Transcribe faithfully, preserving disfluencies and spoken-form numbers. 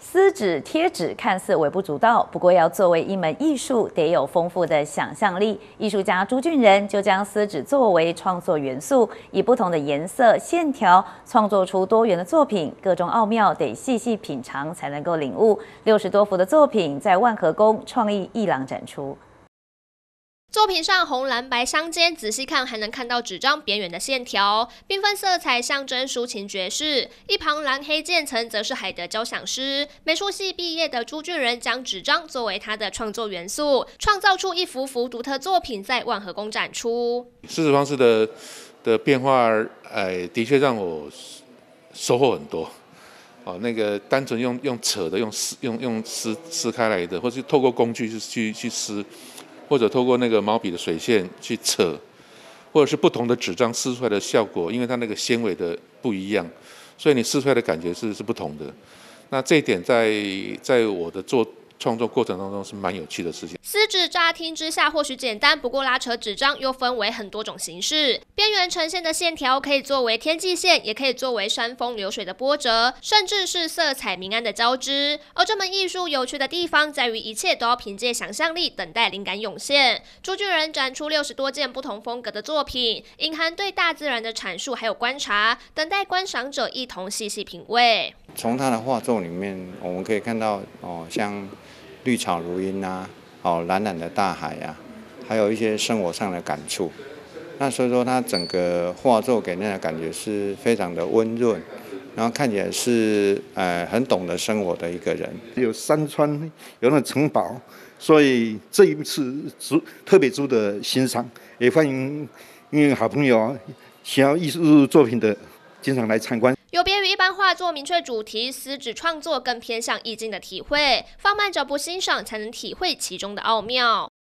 撕纸、贴纸看似微不足道，不过要作为一门艺术，得有丰富的想象力。艺术家朱俊仁就将撕纸作为创作元素，以不同的颜色、线条创作出多元的作品，各种奥妙得细细品尝才能够领悟。六十多幅的作品在万和宫创意艺廊展出。 作品上红蓝白相间，仔细看还能看到纸张边缘的线条，缤纷色彩象征抒情爵士。一旁蓝黑渐层则是海德交响诗。美术系毕业的朱俊仁将纸张作为他的创作元素，创造出一幅幅独特作品，在万和宫展出。 撕纸方式的的变化，哎，的确让我收获很多。哦，那个单纯用用扯的，用撕用用撕撕开来的，或是透过工具去去去撕。 或者透过那个毛笔的水线去扯，或者是不同的纸张撕出来的效果，因为它那个纤维的不一样，所以你撕出来的感觉是是不同的。那这一点在在我的做创作过程当中是蛮有趣的事情。 撕纸乍听之下或许简单，不过拉扯纸张又分为很多种形式。边缘呈现的线条可以作为天际线，也可以作为山峰流水的波折，甚至是色彩明暗的交织。而这门艺术有趣的地方在于，一切都要凭借想象力，等待灵感涌现。朱俊仁展出六十多件不同风格的作品，隐含对大自然的阐述还有观察，等待观赏者一同细细品味。 从他的画作里面，我们可以看到哦，像 绿草如茵啊，哦，蓝蓝的大海啊，还有一些生活上的感触。那所以说，他整个画作给人的感觉是非常的温润，然后看起来是呃很懂得生活的一个人。 有山川，有那城堡，所以这一次值特别值得欣赏，也欢迎因为好朋友想要艺术作品的，经常来参观。 有别于一般画作明确主题，撕纸创作更偏向意境的体会，放慢脚步欣赏，才能体会其中的奥妙。